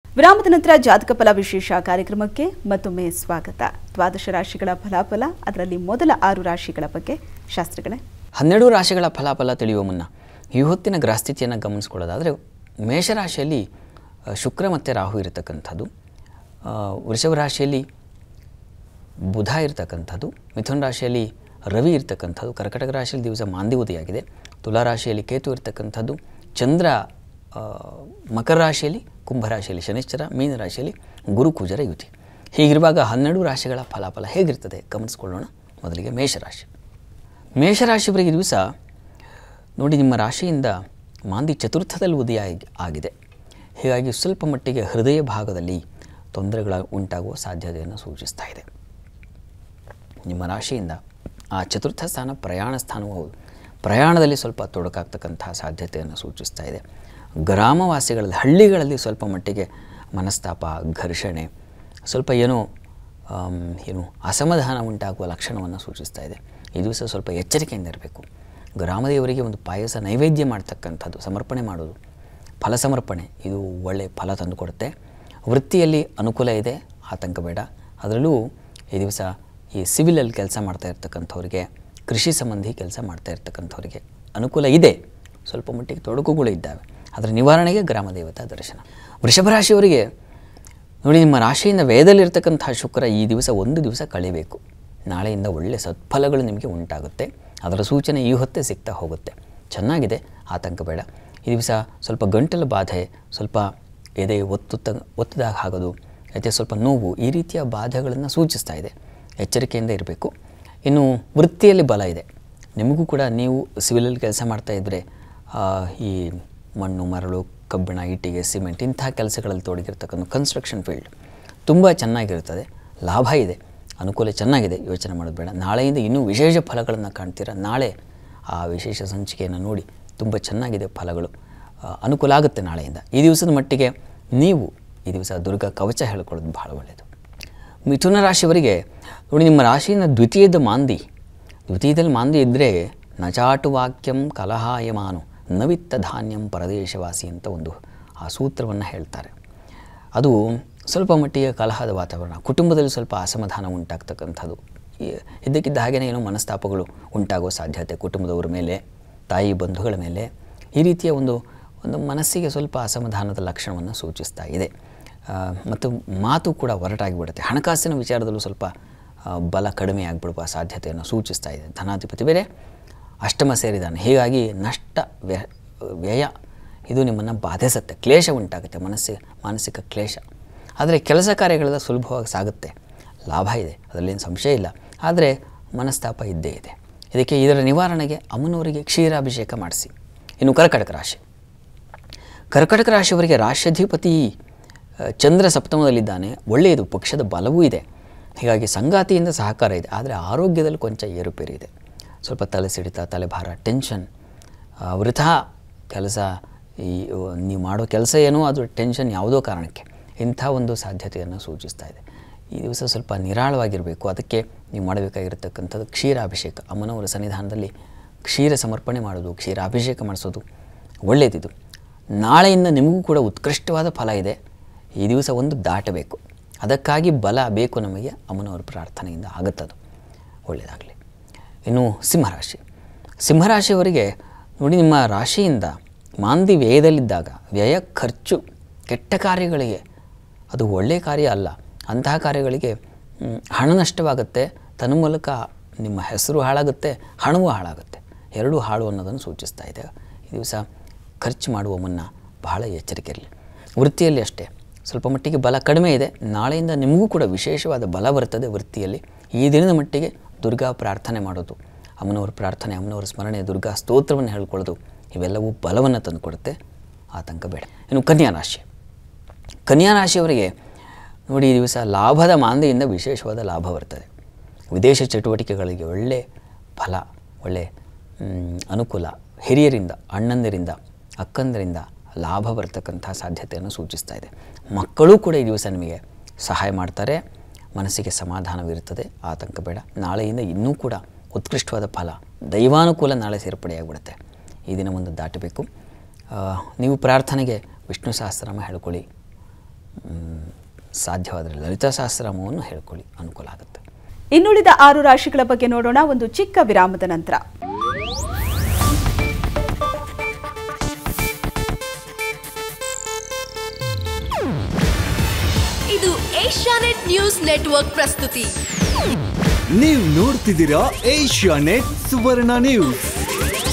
ವಿರಾಮದ ನಂತರ ಜಾತಕಫಲ ವಿಶೇಷ ಕಾರ್ಯಕ್ರಮಕ್ಕೆ ಮತ್ತೊಮ್ಮೆ ಸ್ವಾಗತ. ದ್ವಾದಶ ರಾಶಿಗಳ ಫಲಾಫಲ, ಅದರಲ್ಲಿ ಮೊದಲ 6 ರಾಶಿಗಳ ಬಗ್ಗೆ ಶಾಸ್ತ್ರಗಳೇ. 12 ರಾಶಿಗಳ ಫಲಾಫಲ ತಿಳಿಯುವ ಮುನ್ನ ಈ ಹೊತ್ತಿನ ಗ್ರಹಸ್ಥಿತಿಯನ್ನು ಗಮನಿಸ್ಕೊಳ್ಳೋದಾದರೆ, ಮೇಷರಾಶಿಯಲ್ಲಿ ಶುಕ್ರ ಮತ್ತು ರಾಹು ಇರತಕ್ಕಂಥದ್ದು, ವೃಷಭ ರಾಶಿಯಲ್ಲಿ ಬುಧ ಇರತಕ್ಕಂಥದ್ದು, ಮಿಥುನ ರಾಶಿಯಲ್ಲಿ ರವಿ ಇರತಕ್ಕಂಥದ್ದು, ಕರ್ಕಟಕ ರಾಶಿಯಲ್ಲಿ ದಿವಸ ಮಾಂದ್ಯವತಿಯಾಗಿದೆ, ತುಲಾ ರಾಶಿಯಲ್ಲಿ ಕೇತು ಇರತಕ್ಕಂಥದ್ದು, ಚಂದ್ರ ಮಕರ ರಾಶಿಯಲ್ಲಿ, ಕುಂಭರಾಶಿಯಲ್ಲಿ ಶನಿಶ್ಚರ, ಮೀನ ರಾಶಿಯಲ್ಲಿ ಗುರು ಕುಜರ ಯುತಿ. ಹೀಗಿರುವಾಗ 12 ರಾಶಿಗಳ ಫಲಾಫಲ ಹೇಗಿರ್ತದೆ ಗಮನಿಸ್ಕೊಳ್ಳೋಣ. ಮೊದಲಿಗೆ ಮೇಷರಾಶಿ. ಮೇಷರಾಶಿಯವರಿಗೆ ದಿವಸ ನೋಡಿ, ನಿಮ್ಮ ರಾಶಿಯಿಂದ ಮಾಂದಿ ಚತುರ್ಥದಲ್ಲಿ ಉದಯ ಆಗಿದೆ. ಹೀಗಾಗಿ ಸ್ವಲ್ಪ ಮಟ್ಟಿಗೆ ಹೃದಯ ಭಾಗದಲ್ಲಿ ತೊಂದರೆಗಳ ಉಂಟಾಗುವ ಸಾಧ್ಯತೆಯನ್ನು ಸೂಚಿಸ್ತಾ ಇದೆ. ನಿಮ್ಮ ರಾಶಿಯಿಂದ ಆ ಚತುರ್ಥ ಸ್ಥಾನ ಪ್ರಯಾಣ ಸ್ಥಾನವೂ ಹೌದು. ಪ್ರಯಾಣದಲ್ಲಿ ಸ್ವಲ್ಪ ತೊಡಕಾಗ್ತಕ್ಕಂತಹ ಸಾಧ್ಯತೆಯನ್ನು ಸೂಚಿಸ್ತಾ ಇದೆ. ಗ್ರಾಮವಾಸಿಗಳಲ್ಲಿ, ಹಳ್ಳಿಗಳಲ್ಲಿ ಸ್ವಲ್ಪ ಮಟ್ಟಿಗೆ ಮನಸ್ತಾಪ, ಘರ್ಷಣೆ, ಸ್ವಲ್ಪ ಏನೋ ಅಸಮಾಧಾನ ಉಂಟಾಗುವ ಲಕ್ಷಣವನ್ನು ಸೂಚಿಸ್ತಾ ಇದೆ. ಈ ದಿವಸ ಸ್ವಲ್ಪ ಎಚ್ಚರಿಕೆಯಿಂದ ಇರಬೇಕು. ಗ್ರಾಮದೇವರಿಗೆ ಒಂದು ಪಾಯಸ ನೈವೇದ್ಯ ಮಾಡ್ತಕ್ಕಂಥದ್ದು, ಸಮರ್ಪಣೆ ಮಾಡೋದು, ಫಲ ಸಮರ್ಪಣೆ, ಇದು ಒಳ್ಳೆಯ ಫಲ ತಂದುಕೊಡುತ್ತೆ. ವೃತ್ತಿಯಲ್ಲಿ ಅನುಕೂಲ ಇದೆ, ಆತಂಕ ಬೇಡ. ಅದರಲ್ಲೂ ಈ ದಿವಸ ಈ ಸಿವಿಲಲ್ಲಿ ಕೆಲಸ ಮಾಡ್ತಾ ಇರ್ತಕ್ಕಂಥವ್ರಿಗೆ, ಕೃಷಿ ಸಂಬಂಧಿ ಕೆಲಸ ಮಾಡ್ತಾ ಇರ್ತಕ್ಕಂಥವ್ರಿಗೆ ಅನುಕೂಲ ಇದೆ. ಸ್ವಲ್ಪ ಮಟ್ಟಿಗೆ ತೊಡಕುಗಳು ಇದ್ದಾವೆ. ಅದರ ನಿವಾರಣೆಗೆ ಗ್ರಾಮದೇವತಾ ದರ್ಶನ. ವೃಷಭ ರಾಶಿಯವರಿಗೆ ನೋಡಿ, ನಿಮ್ಮ ರಾಶಿಯಿಂದ ವೇದಲ್ಲಿರ್ತಕ್ಕಂಥ ಶುಕ್ರ ಈ ದಿವಸ ಒಂದು ದಿವಸ ಕಳಿಬೇಕು. ನಾಳೆಯಿಂದ ಒಳ್ಳೆಯ ಸತ್ಫಲಗಳು ನಿಮಗೆ ಉಂಟಾಗುತ್ತೆ. ಅದರ ಸೂಚನೆ ಈ ಹೊತ್ತೇ ಸಿಗ್ತಾ ಹೋಗುತ್ತೆ. ಚೆನ್ನಾಗಿದೆ, ಆತಂಕ ಬೇಡ. ಈ ದಿವಸ ಸ್ವಲ್ಪ ಗಂಟಲು ಬಾಧೆ, ಸ್ವಲ್ಪ ಎದೆ ಒತ್ತದಾಗ ಆಗೋದು, ಅಥವಾ ಸ್ವಲ್ಪ ನೋವು, ಈ ರೀತಿಯ ಬಾಧೆಗಳನ್ನು ಸೂಚಿಸ್ತಾ ಇದೆ. ಎಚ್ಚರಿಕೆಯಿಂದ ಇರಬೇಕು. ಇನ್ನು ವೃತ್ತಿಯಲ್ಲಿ ಬಲ ಇದೆ. ನಿಮಗೂ ಕೂಡ, ನೀವು ಸಿವಿಲಲ್ಲಿ ಕೆಲಸ ಮಾಡ್ತಾಯಿದ್ರೆ ಈ ಮಣ್ಣು, ಮರಳು, ಕಬ್ಬಿಣ, ಇಟ್ಟಿಗೆ, ಸಿಮೆಂಟ್ ಇಂಥ ಕೆಲಸಗಳಲ್ಲಿ ತೊಡಗಿರ್ತಕ್ಕಂಥ ಕನ್ಸ್ಟ್ರಕ್ಷನ್ ಫೀಲ್ಡ್ ತುಂಬ ಚೆನ್ನಾಗಿರ್ತದೆ. ಲಾಭ ಇದೆ, ಅನುಕೂಲ ಚೆನ್ನಾಗಿದೆ, ಯೋಚನೆ ಮಾಡೋದು ಬೇಡ. ನಾಳೆಯಿಂದ ಇನ್ನೂ ವಿಶೇಷ ಫಲಗಳನ್ನು ಕಾಣ್ತೀರ. ನಾಳೆ ಆ ವಿಶೇಷ ಸಂಚಿಕೆಯನ್ನು ನೋಡಿ, ತುಂಬ ಚೆನ್ನಾಗಿದೆ ಫಲಗಳು, ಅನುಕೂಲ ಆಗುತ್ತೆ ನಾಳೆಯಿಂದ. ಈ ದಿವಸದ ಮಟ್ಟಿಗೆ ನೀವು ಈ ದಿವಸ ದುರ್ಗಾ ಕವಚ ಹೇಳ್ಕೊಳ್ಳೋದು ಭಾಳ ಒಳ್ಳೆಯದು. ಮಿಥುನ ರಾಶಿಯವರಿಗೆ ನೋಡಿ, ನಿಮ್ಮ ರಾಶಿಯಿಂದ ದ್ವಿತೀಯದಲ್ಲಿ ಮಾಂದಿ ಇದ್ದರೆ ನಚಾಟು ವಾಕ್ಯಂ ಕಲಹಾಯಮಾನು ನವಿತ್ತ ಧಾನ್ಯಂ ಪರದೇಶವಾಸಿ ಅಂತ ಒಂದು ಆ ಸೂತ್ರವನ್ನು ಹೇಳ್ತಾರೆ. ಅದು ಸ್ವಲ್ಪ ಮಟ್ಟಿಗೆ ಕಲಹದ ವಾತಾವರಣ, ಕುಟುಂಬದಲ್ಲಿ ಸ್ವಲ್ಪ ಅಸಮಾಧಾನ ಉಂಟಾಗ್ತಕ್ಕಂಥದ್ದು, ಇದ್ದಕ್ಕಿದ್ದ ಹಾಗೆಯೇ ಏನೋ ಮನಸ್ತಾಪಗಳು ಉಂಟಾಗುವ ಸಾಧ್ಯತೆ, ಕುಟುಂಬದವರ ಮೇಲೆ, ತಾಯಿ ಬಂಧುಗಳ ಮೇಲೆ, ಈ ರೀತಿಯ ಒಂದು ಮನಸ್ಸಿಗೆ ಸ್ವಲ್ಪ ಅಸಮಾಧಾನದ ಲಕ್ಷಣವನ್ನು ಸೂಚಿಸ್ತಾ ಇದೆ. ಮತ್ತು ಮಾತು ಕೂಡ ಹೊರಟಾಗಿಬಿಡುತ್ತೆ. ಹಣಕಾಸಿನ ವಿಚಾರದಲ್ಲೂ ಸ್ವಲ್ಪ ಬಲ ಕಡಿಮೆ ಆಗಿಬಿಡುವ ಸಾಧ್ಯತೆಯನ್ನು ಸೂಚಿಸ್ತಾ ಇದೆ. ಧನಾಧಿಪತಿ ಬೇರೆ ಅಷ್ಟಮ ಸೇರಿದ್ದಾನೆ. ಹೀಗಾಗಿ ನಷ್ಟ, ವ್ಯಯ ಇದು ನಿಮ್ಮನ್ನು ಬಾಧಿಸುತ್ತೆ, ಕ್ಲೇಶ ಉಂಟಾಗುತ್ತೆ, ಮಾನಸಿಕ ಕ್ಲೇಶ. ಆದರೆ ಕೆಲಸ ಕಾರ್ಯಗಳೆಲ್ಲ ಸುಲಭವಾಗಿ ಸಾಗುತ್ತೆ, ಲಾಭ ಇದೆ, ಅದರಲ್ಲೇನು ಸಂಶಯ ಇಲ್ಲ. ಆದರೆ ಮನಸ್ತಾಪ ಇದ್ದೇ ಇದೆ. ಇದರ ನಿವಾರಣೆಗೆ ಅಮ್ಮನವರಿಗೆ ಕ್ಷೀರಾಭಿಷೇಕ ಮಾಡಿಸಿ. ಇನ್ನು ಕರ್ಕಟಕ ರಾಶಿಯವರಿಗೆ ರಾಶ್ಯಾಧಿಪತಿ ಚಂದ್ರ ಸಪ್ತಮದಲ್ಲಿದ್ದಾನೆ. ಒಳ್ಳೆಯದು, ಪಕ್ಷದ ಬಲವೂ ಇದೆ. ಹೀಗಾಗಿ ಸಂಗಾತಿಯಿಂದ ಸಹಕಾರ ಇದೆ. ಆದರೆ ಆರೋಗ್ಯದಲ್ಲಿ ಕೊಂಚ ಏರುಪೇರು ಇದೆ. ಸ್ವಲ್ಪ ತಲೆ ಸಿಡಿತ, ತಲೆಭಾರ, ಟೆನ್ಷನ್, ವೃಥಾ ಕೆಲಸ, ನೀವು ಮಾಡೋ ಕೆಲಸ ಏನೋ ಅದು ಟೆನ್ಷನ್ ಯಾವುದೋ ಕಾರಣಕ್ಕೆ, ಇಂಥ ಒಂದು ಸಾಧ್ಯತೆಯನ್ನು ಸೂಚಿಸ್ತಾ ಇದೆ. ಈ ದಿವಸ ಸ್ವಲ್ಪ ನಿರಾಳವಾಗಿರಬೇಕು. ಅದಕ್ಕೆ ನೀವು ಮಾಡಬೇಕಾಗಿರತಕ್ಕಂಥದ್ದು ಕ್ಷೀರಾಭಿಷೇಕ. ಅಮ್ಮನವರ ಸನ್ನಿಧಾನದಲ್ಲಿ ಕ್ಷೀರ ಸಮರ್ಪಣೆ ಮಾಡೋದು, ಕ್ಷೀರಾಭಿಷೇಕ ಮಾಡಿಸೋದು ಒಳ್ಳೆಯದಿದು. ನಾಳೆಯಿಂದ ನಿಮಗೂ ಕೂಡ ಉತ್ಕೃಷ್ಟವಾದ ಫಲ ಇದೆ. ಈ ದಿವಸ ಒಂದು ದಾಟಬೇಕು. ಅದಕ್ಕಾಗಿ ಬಲ ಬೇಕು ನಮಗೆ. ಅಮ್ಮನವರ ಪ್ರಾರ್ಥನೆಯಿಂದ ಆಗುತ್ತದು. ಒಳ್ಳೆಯದಾಗಲಿ. ಇನ್ನು ಸಿಂಹರಾಶಿಯವರಿಗೆ ನೋಡಿ, ನಿಮ್ಮ ರಾಶಿಯಿಂದ ಮಾಂದಿ ವ್ಯಯದಲ್ಲಿದ್ದಾಗ ವ್ಯಯ, ಖರ್ಚು, ಕೆಟ್ಟ ಕಾರ್ಯಗಳಿಗೆ, ಅದು ಒಳ್ಳೆಯ ಕಾರ್ಯ ಅಲ್ಲ, ಅಂತಹ ಕಾರ್ಯಗಳಿಗೆ ಹಣ ನಷ್ಟವಾಗುತ್ತೆ. ತನ್ಮೂಲಕ ನಿಮ್ಮ ಹೆಸರು ಹಾಳಾಗುತ್ತೆ, ಹಣವೂ ಹಾಳಾಗುತ್ತೆ. ಎರಡೂ ಹಾಳು ಅನ್ನೋದನ್ನು ಸೂಚಿಸ್ತಾ ಇದೆ. ಈ ದಿವಸ ಖರ್ಚು ಮಾಡುವ ಮುನ್ನ ಬಹಳ ಎಚ್ಚರಿಕೆ ಇರಲಿ. ವೃತ್ತಿಯಲ್ಲಿ ಅಷ್ಟೇ ಸ್ವಲ್ಪ ಮಟ್ಟಿಗೆ ಬಲ ಕಡಿಮೆ ಇದೆ. ನಾಳೆಯಿಂದ ನಿಮಗೂ ಕೂಡ ವಿಶೇಷವಾದ ಬಲ ಬರ್ತದೆ ವೃತ್ತಿಯಲ್ಲಿ. ಈ ದಿನದ ಮಟ್ಟಿಗೆ ದುರ್ಗಾ ಪ್ರಾರ್ಥನೆ ಮಾಡೋದು, ಅಮ್ಮನವರ ಪ್ರಾರ್ಥನೆ, ಅಮ್ಮನವರ ಸ್ಮರಣೆ, ದುರ್ಗಾ ಸ್ತೋತ್ರವನ್ನು ಹೇಳ್ಕೊಳ್ಳೋದು, ಇವೆಲ್ಲವೂ ಬಲವನ್ನು ತಂದುಕೊಡುತ್ತೆ. ಆತಂಕ ಬೇಡ. ಇನ್ನು ಕನ್ಯಾ ರಾಶಿಯವರಿಗೆ ನೋಡಿ, ಈ ದಿವಸ ಲಾಭದ ಮಾಂದಿಯಿಂದ ವಿಶೇಷವಾದ ಲಾಭ ಬರ್ತದೆ. ವಿದೇಶ ಚಟುವಟಿಕೆಗಳಿಗೆ ಒಳ್ಳೆಯ ಫಲ, ಒಳ್ಳೆಯ ಅನುಕೂಲ. ಹಿರಿಯರಿಂದ, ಅಣ್ಣಂದಿರಿಂದ, ಅಕ್ಕಂದರಿಂದ ಲಾಭ ಬರ್ತಕ್ಕಂಥ ಸಾಧ್ಯತೆಯನ್ನು ಸೂಚಿಸ್ತಾ ಇದೆ. ಮಕ್ಕಳೂ ಕೂಡ ಈ ದಿವಸ ನಿಮಗೆ ಸಹಾಯ ಮಾಡ್ತಾರೆ. ಮನಸ್ಸಿಗೆ ಸಮಾಧಾನವಿರುತ್ತದೆ. ಆತಂಕ ಬೇಡ. ನಾಳೆಯಿಂದ ಇನ್ನೂ ಕೂಡ ಉತ್ಕೃಷ್ಟವಾದ ಫಲ, ದೈವಾನುಕೂಲ ನಾಳೆ ಸೇರ್ಪಡೆಯಾಗಿಬಿಡುತ್ತೆ. ಈ ದಿನ ಒಂದು ದಾಟಬೇಕು. ನೀವು ಪ್ರಾರ್ಥನೆಗೆ ವಿಷ್ಣು ಸಹಸ್ರನಾಮ ಹೇಳ್ಕೊಳ್ಳಿ. ಸಾಧ್ಯವಾದರೆ ಲಲಿತಾ ಸಹಸ್ರನಾಮವನ್ನು ಹೇಳ್ಕೊಳ್ಳಿ, ಅನುಕೂಲ ಆಗುತ್ತೆ. ಇನ್ನುಳಿದ 6 ರಾಶಿಗಳ ಬಗ್ಗೆ ನೋಡೋಣ ಒಂದು ಚಿಕ್ಕ ವಿರಾಮದ ನಂತರ. ಇದು ಏಷ್ಯಾನೆಟ್ ನ್ಯೂಸ್ ನೆಟ್ವರ್ಕ್ ಪ್ರಸ್ತುತಿ. ನೀವು ನೋಡ್ತಿದ್ದೀರಾ ಏಷ್ಯಾನೆಟ್ ಸುವರ್ಣ ನ್ಯೂಸ್.